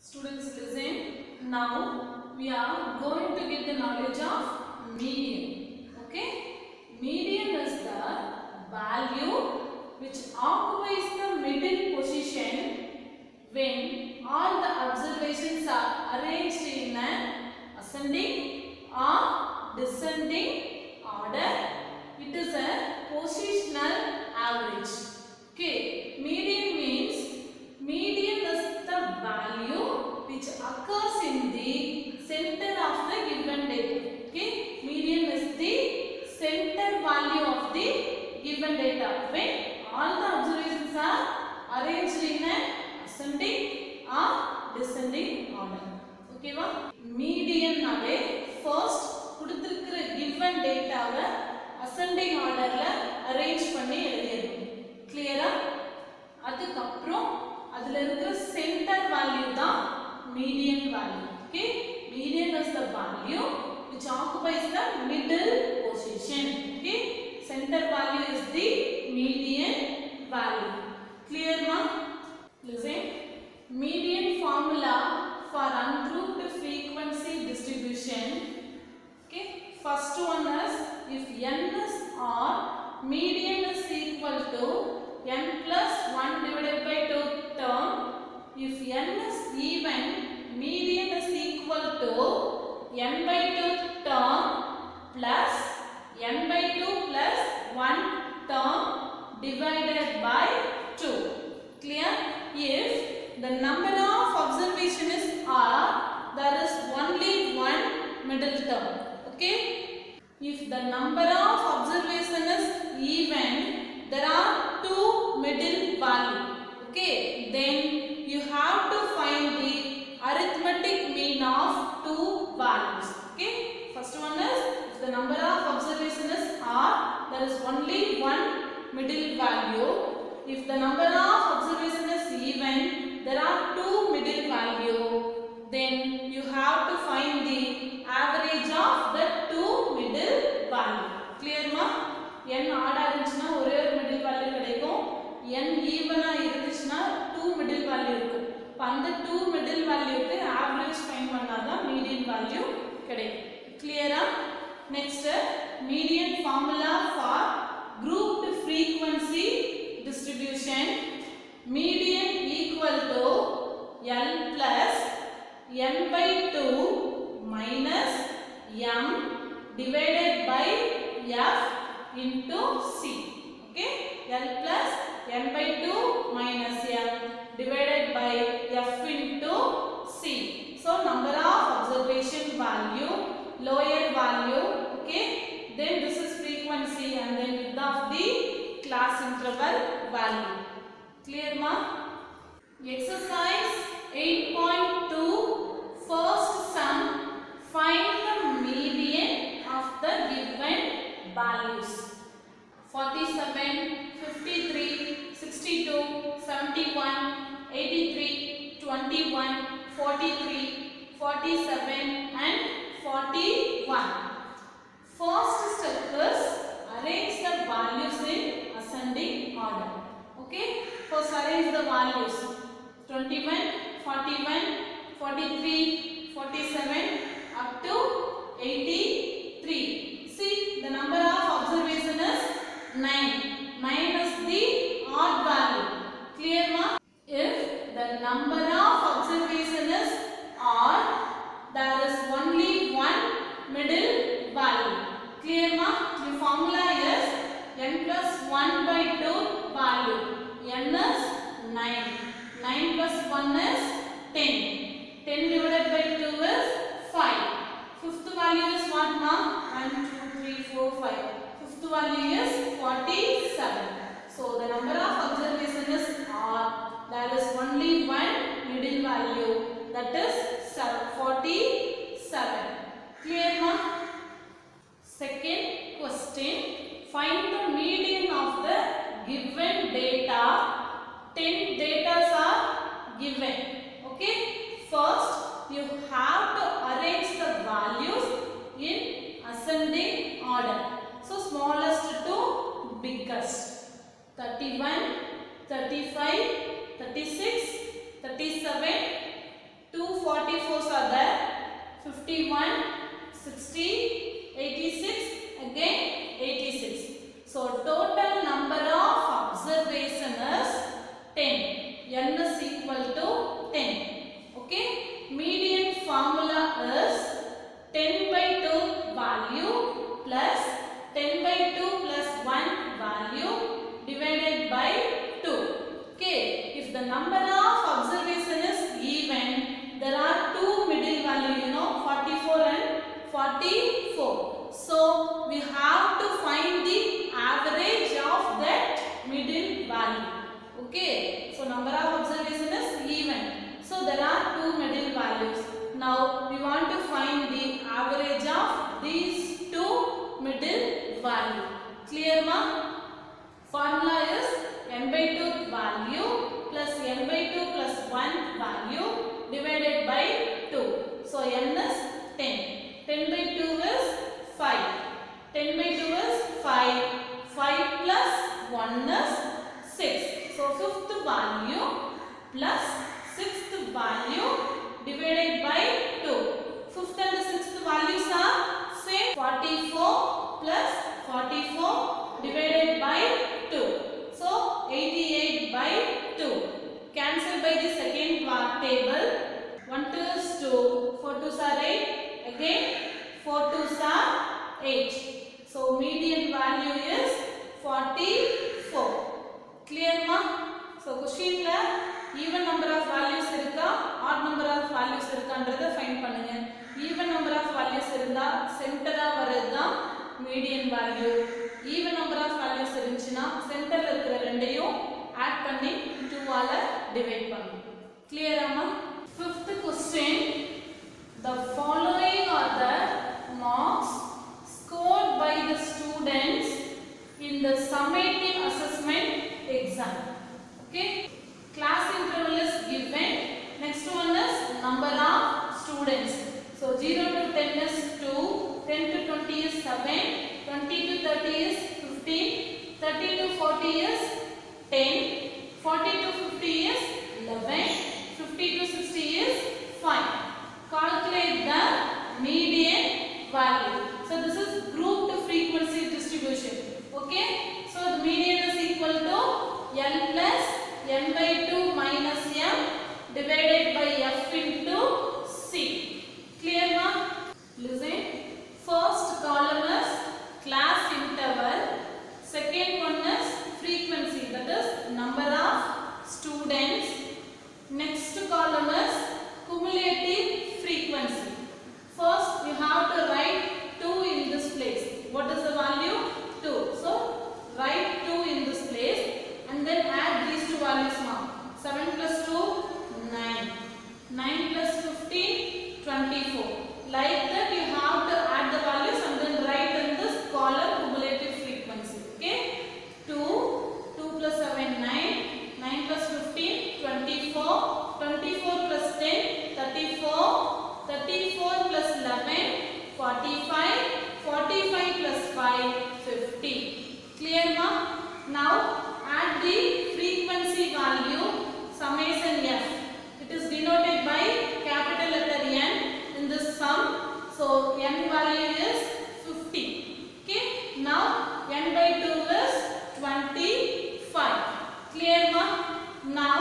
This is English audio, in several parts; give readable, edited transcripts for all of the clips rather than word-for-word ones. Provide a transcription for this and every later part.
Students, listen. Now we are going to get the knowledge of median. Okay? Median is the value which occupies the middle position when all the observations are arranged in an ascending or descending order. It is a positional average. Okay? Median means median is the value which occurs in the center of the given data. Okay? Median is the center value of the given data when all the observations are arranged in an ascending or descending order. Okay va? Median nave first கொடுத்திருக்கிற given data வை ascending order ல arrange பண்ணி எழுதிடணும். Clear-ஆ? அதுக்கு அப்புறம் அதுல இருக்கிற center value தான் median value. Okay? Median is the value which occupies the middle position. Okay? Center value is the median value. Clear ma? Listen. Median formula for ungrouped frequency distribution. Okay? First one is if n is odd, median is equal to n plus 1 divided by 2 term. If n is even, median is equal to n by 2 term plus n by 2 plus 1 term divided by 2. Clear? If the number of observation is odd, there is only one middle term. Okay? If the number of observation is even, there are two middle value. Okay? Then you have to find the arithmetic mean of two values. Okay? First one is if the number of observation is odd, there is only one middle value. If the number of observation is even, there are two middle value. Then you have to find the average of the two middle value. Clear ma? n odd இருந்துச்சுனா ஒரே ஒரு middle value கிடைக்கும். n even இருந்துச்சுனா two middle value இருக்கும். அப்ப அந்த two middle value க்கு average find பண்ணாதான் median value கிடைக்கும். Clear-ஆ? Next, median formula for grouped frequency distribution. Median equal to L plus n by 2 minus m divided by f into c. Okay? L plus n by 2 minus m divided by f into c. So, number of observation value, lower value. Okay? Then this is frequency and then width of the class interval value. Clear ma? Exercise 8.2 first sum, find the median of the given values 47, 53, 62, 71, 83, 21, 43, 47 and 41. First step is arrange the values in ascending order. Okay? First arrange the values 21, 41, 43, 47 up to 83. See, the number of observation is 9. 9 is the odd value. Clear ma? If the number of observation is odd, there is only one middle value. Clear ma? The formula is n plus 1 by 2 value. n is 9. 9 plus 1 is 10. 10 divided by 2 is 5. Fifth value is what ma? 1, 2, 3, 4, 5. Fifth value is 47. So the number of observation is odd. There is only one middle value, that is 47. Clear ma? Second question. Find the median of the given data. 10 data are given. Okay? First, you have to arrange the values in ascending order. So, smallest to biggest. 31, 35, 36, 37, 2 51, 60, 86, again 86. So total number of observation is 10. N is equal to 10. Okay. Median formula is 10 by 2 value plus 10 by 2 plus 1 value divided by 2. Okay. If the number of observation is even, there are two middle value, 44 and 44. So we have to find the average of that middle value. Okay. So number of observation is even. So there are two middle values. Now we want to find the average of these two middle value. Clear ma? Formula is n by 2 value plus n by 2 plus 1 value divided by 2. So n is 10. 10 by 2 is 5. 10 by 2 is 5. 5 plus 1 is 6. So fifth value plus sixth value divided by 2. Fifth and the sixth values are same. 44 plus 44 divided by 2. So 88 by 2. Cancel by the second table. 1 2 is 2. 4 2s are 8. Again 4 2s are 8. So median value is 44. Clear ma? So question la even number of values irukka, odd number of values irukkaன்றதை find பண்ணுங்க. Even number of values இருந்தா சென்டரா வரதுதா median value. Even number of values இருந்துச்சுனா சென்டர்ல இருக்கிற ரெண்டையும் add பண்ணி 2 ஆல divide பண்ணனும். கிளியரா மா? Fifth question. The following are the marks scored by the students in the summative assessment exam. Okay. Class interval is given. Next one is number of students. So 0 to 10 is 2, 10 to 20 is 7, 20 to 30 is 15, 30 to 40 is 10, 40 to 50 is 11, 50 to 60 is 5. Calculate the median value. So this is grouped frequency distribution. Okay. So the median is equal to L plus n by 2 minus m divided by f into c. Clear ma? Listen. First column is class interval. Second one is frequency, that is number of students. Next column is cumulative frequency. First you have to write 2 in this place. What is the value? 2. So write 2 in this place and then add these two values now. 7 plus 2, 9. 9 plus 15, 24. Like that you have to add the values and then write in this column cumulative frequency. Okay. 2, 2 plus 7, 9. 9 plus 15, 24. 24 plus 10, 34. 34 plus 11, 45. 45 plus 5, 50. Clear ma? Now add the frequency value summation f. It is denoted by capital letter N in this sum. So n value is 50. Okay. Now n by 2 is 25. Clear ma? Now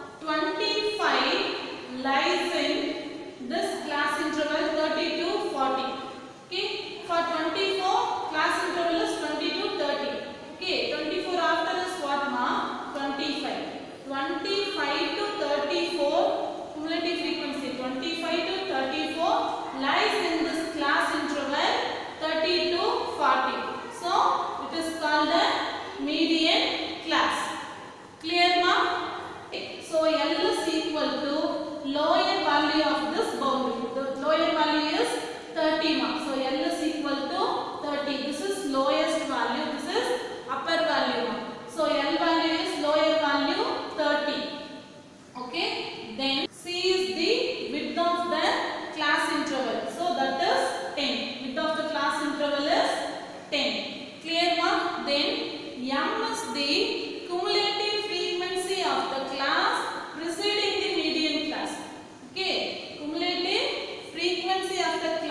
25 lies in this class interval 30 to 40. Okay. For 24 class interval is 20 to 30. Okay. 24 after is what ma? 25. 25 to 34 cumulative frequency. 25 to 34 lies in this class interval 30 to 40. So it is called the median class. Clear ma? So L is equal to lower value of this boundary. The lower value is 30 ma. So L is equal to 30. This is lowest value. This is upper value ma. So L value is lower value 30. Okay. Then C is the width of the class interval. So that is 10. Width of the class interval is 10. Clear ma? Then M is the cumulative frequency of the class preceding the median class. Okay. Cumulative frequency of the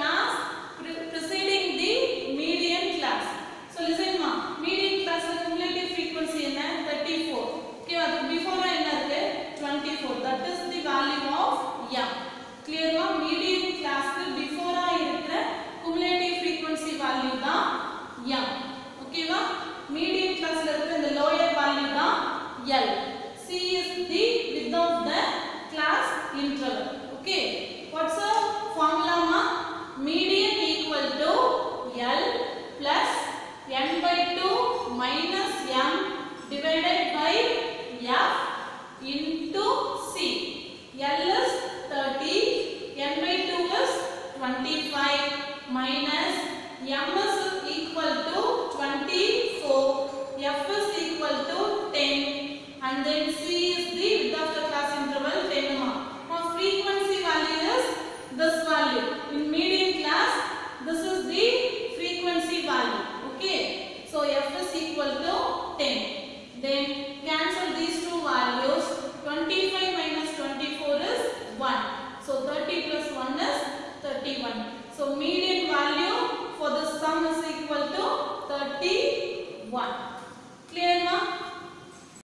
Clear ma? Median class ku before irukra cumulative frequency value da m. Okay va? Median class la irukra the lower value da L. C is the width of the class interval. Okay. What's the formula ma? Median equal to L plus n by 2 minus m divided by f into C. L is 30, n by 2 is 25 minus m is equal to 24, f is equal to 10, and then C is the width of the class interval 10 ma. Now frequency value is this value. In median class, this is the frequency value. Okay. So f is equal to 10. Then cancel these two values. 25 minus 24 is 1. So 30 plus 1 is 31. So median value for the sum is equal to 31. Clear ma?